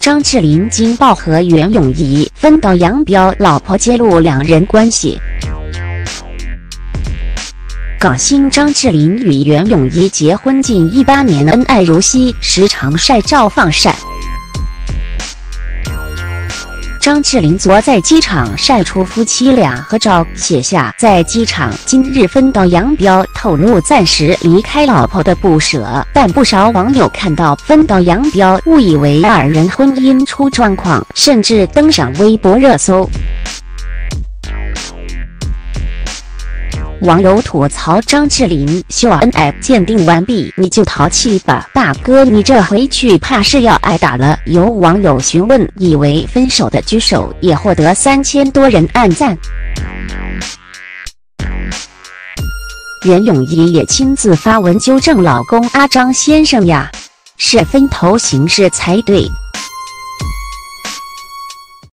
张智霖惊爆和袁咏仪分道扬镳，老婆揭露两人关系。港星张智霖与袁咏仪结婚近18年，恩爱如昔，时常晒照放闪。张智霖昨在机场晒出夫妻俩合照，写下在机场今日分道扬镳，透露暂时离开老婆的不舍。但不少网友看到分道扬镳，误以为二人婚姻出状况，甚至登上微博热搜。网友吐槽张智霖秀恩爱鉴定完毕，你就淘气吧，大哥，你这回去怕是要挨打了。有网友询问，以为分手的举手，也获得3000多人按赞。袁咏仪也亲自发文纠正老公阿张先生呀，是分头行事才对。